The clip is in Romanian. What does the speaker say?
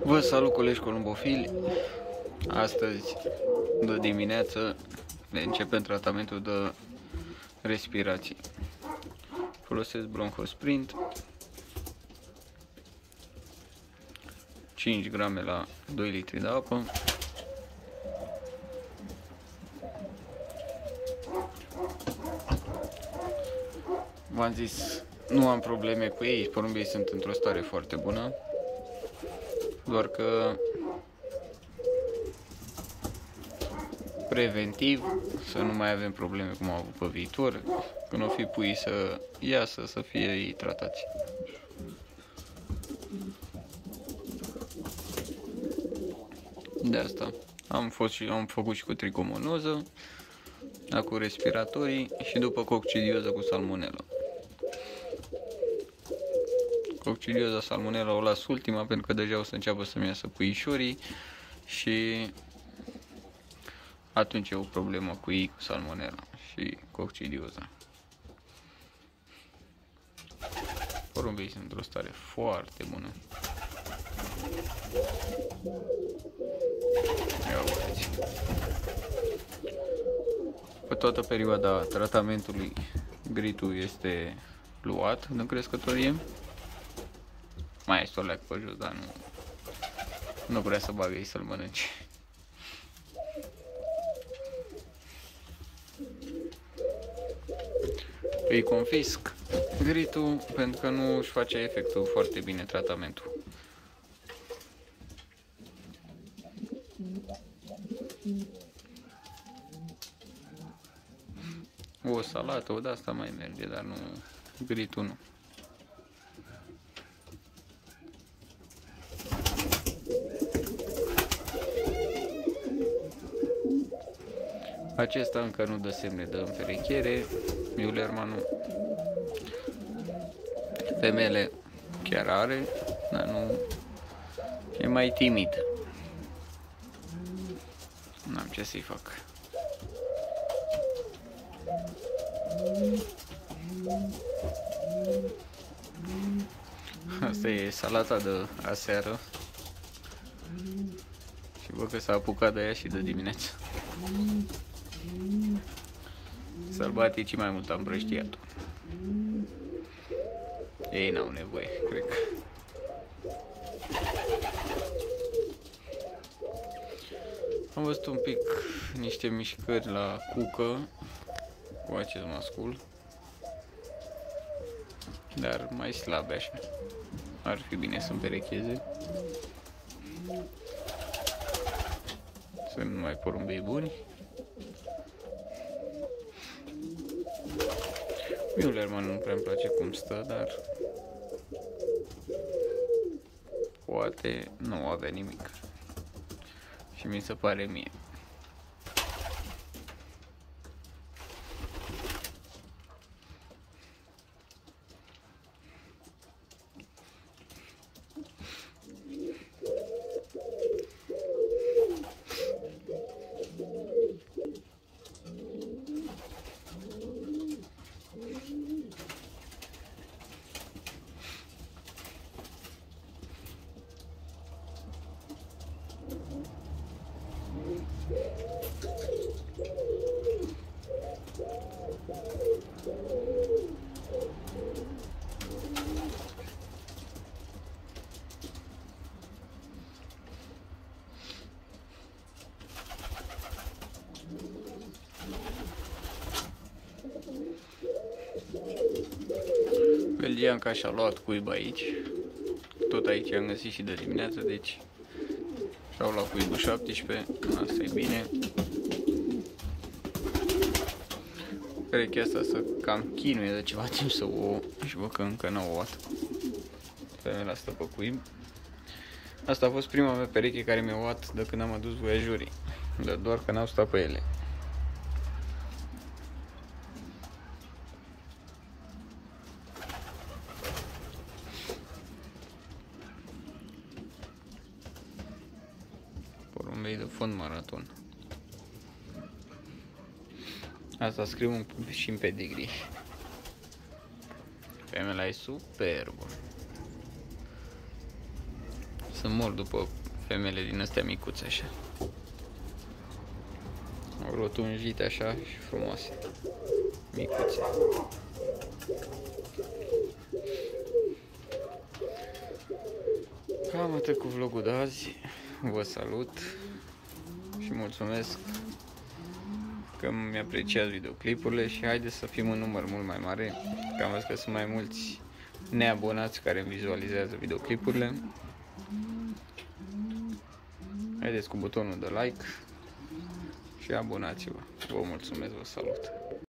Vă salut, colegi columbofili. Astăzi, de dimineață, ne începem tratamentul de respirație. Folosesc Bronchosprint 5 grame la 2 litri de apă. V-am zis, nu am probleme cu ei, porumbii sunt într-o stare foarte bună, doar că preventiv să nu mai avem probleme cum am avut pe viitor, când o fi pui să iasă, să fie ei tratați. De asta am făcut și cu tricomonoză, cu respiratorii și după coccidioză cu salmonelă. Coccidioza, salmonella o las ultima pentru că deja o să înceapă să-mi iasă puișorii și atunci e o problemă cu ei, cu salmonella și coccidioza. Porumbii sunt într-o stare foarte bună. Ia uitați. Pe toată perioada tratamentului gritul este luat în crescătorie. Mai este o leac pe jos, dar nu vrea să bagă ei să-l mănânce. Îi confisc gritul pentru că nu își face efectul foarte bine tratamentul. O salată, o de asta mai merge, dar nu gritul nu. Acesta încă nu dă semne de înferechiere, Müller-Mann. Femele chiar are, dar nu, e mai timid. N-am ce să-i fac. Asta e salata de aseară. Și văd că s-a apucat de ea și de dimineață. Sălbaticii mai mult am împrăștiat-o. Ei n-au nevoie, cred că. Am văzut un pic niște mișcări la cucă cu acest mascul, dar mai slabe așa. Ar fi bine să împerecheze. Sunt numai porumbei buni. Müller-Mann nu prea îmi place cum stă, dar poate nu avea nimic. Și mi se pare mie. Belgianca și-a luat cuib aici. Tot aici am găsit și de dimineață, deci și-au luat cuibul 17. Asta e bine. Perechea asta să cam chinuie de ceva timp să o și văd că încă n-au luat. Femeia asta pe cuib. Asta a fost prima mea pereche care mi-a luat de când am adus voiajurii. Dar doar că n-au stat pe ele. Porumbei de fond maraton. Asta scriu și în pedigree. Femeia e superbă. Să mor după femeile din astea micuțe așa. Rotunjite așa și frumoase. Micuțe. Cam atât cu vlogul de azi. Vă salut și mulțumesc că mi-apreciați videoclipurile și haideți să fim un număr mult mai mare, că am văzut că sunt mai mulți neabonați care îmi vizualizează videoclipurile. Haideți cu butonul de like și abonați-vă. Vă mulțumesc, vă salut!